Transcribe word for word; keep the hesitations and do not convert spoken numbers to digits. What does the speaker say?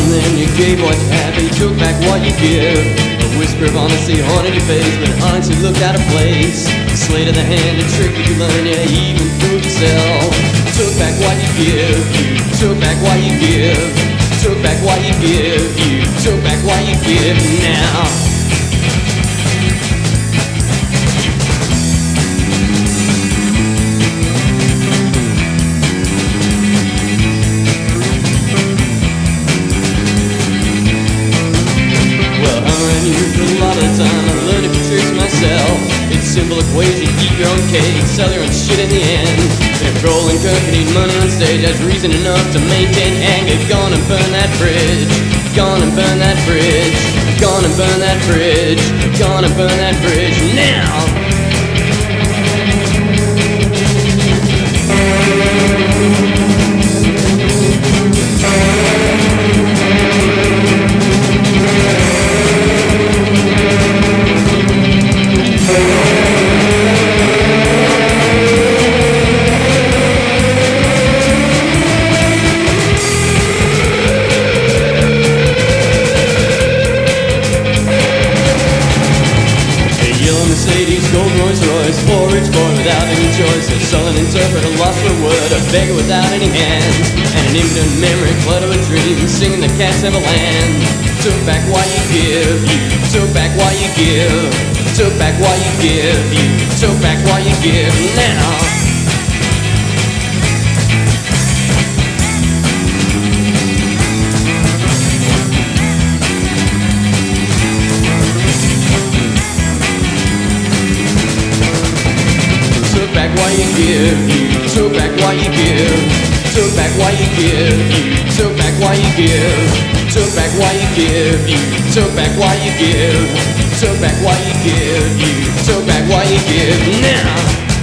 and then you gave what you had, but you took back what you give. A whisper of honesty haunted your face, but honesty looked out of place. A sleight of the hand, a trick that you learned, yeah, you even fooled yourself. You took back what you give, you took back what you give. Took back what you give, you took back what you give now. Simple equation, eat your own cake, sell your own shit in the end. If rolling cook need money on stage, that's reason enough to maintain anger. Gonna burn that bridge, gonna burn that bridge, gonna burn that bridge, gonna burn that bridge now. Mercedes, gold Rolls Royce, poor rich boy without any choice. A sullen interpreter lost for word, a beggar without any hands, and an impotent memory flood of a dream, singing the cats never land. Took back what you give, you took back what you give. Took back what you give, you took back what you give now. Took back what you give, you took back what you give. Took back what you give, you took back what you give. Took back what you give, you took back what you give. Took back what you give, you took back what you give now.